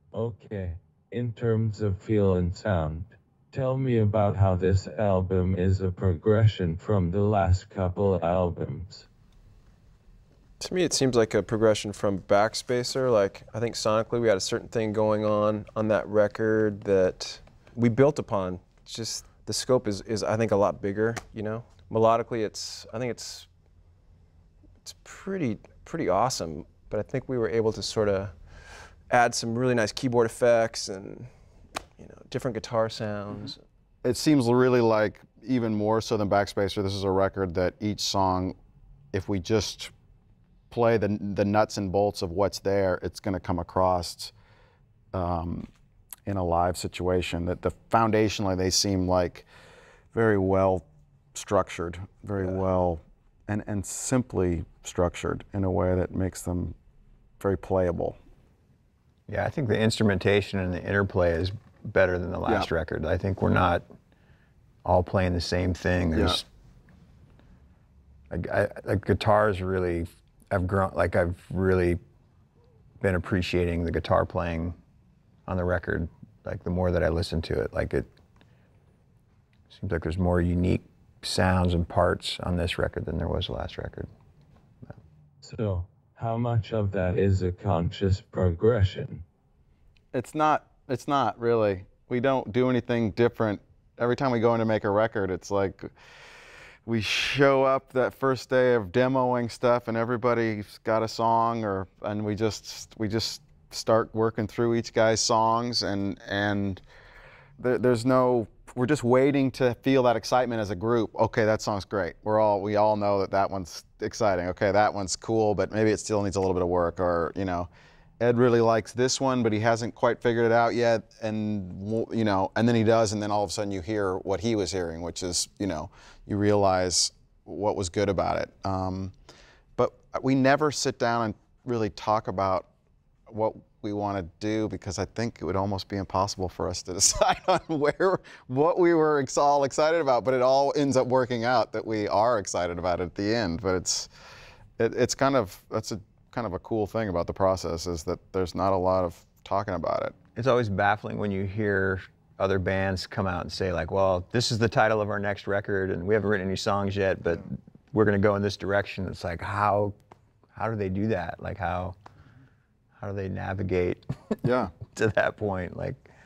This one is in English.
Okay, in terms of feel and sound, tell me about how this album is a progression from the last couple albums. To me, it seems like a progression from Backspacer. Like, I think sonically we had a certain thing going on that record that we built upon. It's just the scope is I think a lot bigger, you know? Melodically, I think it's pretty awesome, but I think we were able to sort of add some really nice keyboard effects and, you know, different guitar sounds. It seems really like, even more so than Backspacer, this is a record that each song, if we just play the nuts and bolts of what's there, it's going to come across in a live situation. That foundationally they seem like very well structured, very well and simply structured in a way that makes them very playable. Yeah, I think the instrumentation and the interplay is better than the last record. I think we're not all playing the same thing. There's like guitars really, I've really been appreciating the guitar playing on the record. Like the more that I listen to it, like it seems like there's more unique sounds and parts on this record than there was the last record. So, how much of that is a conscious progression? It's not really. We don't do anything different. Every time we go in to make a record, it's like we show up that first day of demoing stuff and everybody's got a song, and we just start working through each guy's songs, and there's no, we're just waiting to feel that excitement as a group. Okay, that song's great. We all know that one's exciting. Okay, that one's cool, but maybe it still needs a little bit of work, or, you know, Ed really likes this one, but he hasn't quite figured it out yet, and, you know, and then he does, and then all of a sudden you hear what he was hearing, which is, you know, you realize what was good about it. But we never sit down and really talk about what we want to do, because I think it would almost be impossible for us to decide on what we were all excited about, but it all ends up working out that we are excited about it at the end. But that's kind of a cool thing about the process, is that there's not a lot of talking about it. It's always baffling when you hear other bands come out and say like, well, this is the title of our next record and we haven't written any songs yet, but we're going to go in this direction. It's like, how do they do that? Like how do they navigate to that point? Like,